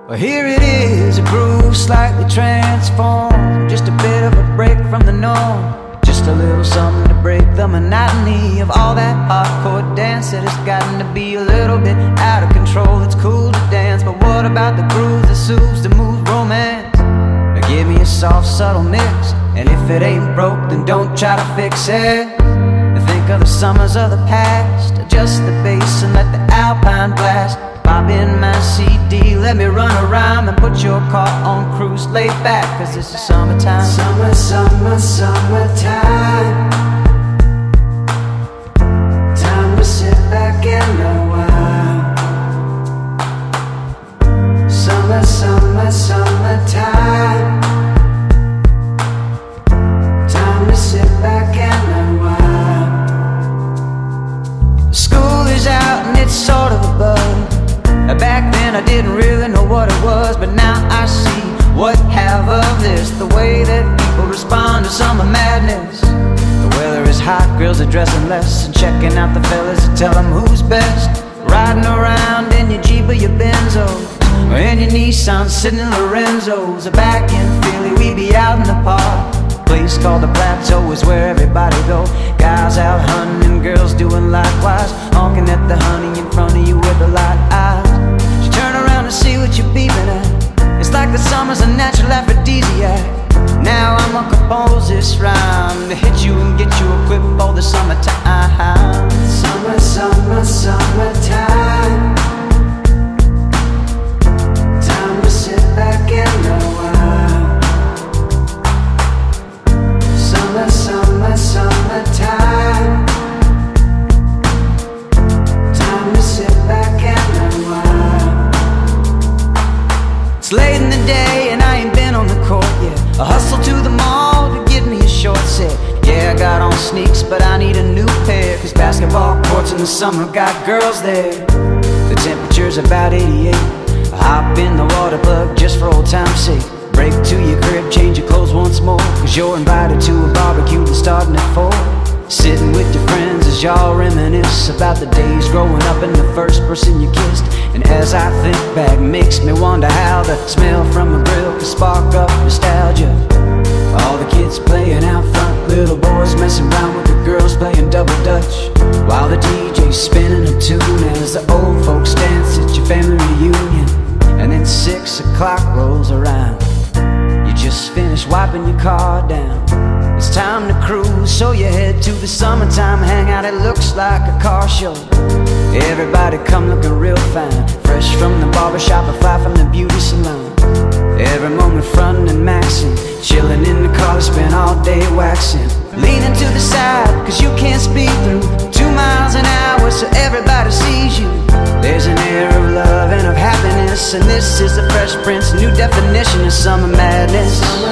Well, here it is, a groove slightly transformed, just a bit of a break from the norm, just a little something to break the monotony of all that hardcore dance that has gotten to be a little bit out of control. It's cool to dance, but what about the groove that soothes the mood romance? Now give me a soft, subtle mix, and if it ain't broke, then don't try to fix it. Now think of the summers of the past, adjust the bass and let the alpine blast. Pop in my CD, let me run around and put your car on cruise, lay back, cause this is summertime. Summer, summer, summertime. Time to sit back and unwind. Summer, summer, summertime. Time to sit back and unwind. School is out and it's sort of a buzz. Back then I didn't really know what it was, but now I see what have of this. The way that people respond to summer madness. The weather is hot, girls are dressing less and checking out the fellas to tell them who's best. Riding around in your Jeep or your Benzos, or in your Nissan sitting in Lorenzo's. Back in Philly we be out in the park, a place called the Plateau is where everybody go. Guys out hunting and girls doing likewise, honking at the honey in front of you with the light eyes. You turn around and see what you're peeping at. It's like the summer's a natural aphrodisiac. Now I'ma compose this rhyme to hit you and get you equipped for the summertime. Summer, summer, summertime. Time to sit back and unwind. Summer, summer, summertime. Time to sit back and unwind. It's late in the day and I ain't been on the court yet. I hustle to the mall to get me a short set. Yeah, I got on sneaks, but I need a new pair, cause basketball courts in the summer got girls there. The temperature's about 88. I hop in the water plug just for old time's sake. Break to your crib, change your clothes once more, cause you're invited to a barbecue that's starting at 4. Sitting with your friends as y'all reminisce about the days growing up and the first person you kissed. And as I think back, makes me wonder how the smell from a grill could spark up nostalgia. All the kids playing out front, little boys messing around with the girls playing double dutch, while the DJ's spinning a tune as the old folks dance at your family reunion. And then 6 o'clock rolls around, you just finished wiping your car down. It's time to cruise, so you head to the summertime hangout. It looks like a car show. Everybody come looking real fine, fresh from the barbershop or fly from the beauty salon. Every moment frontin' and maxing, chillin' in the car to spend all day waxing. Leaning to the side, cause you can't speed through 2 miles an hour so everybody sees you. There's an air of love and of happiness, and this is the Fresh Prince new definition of summer madness.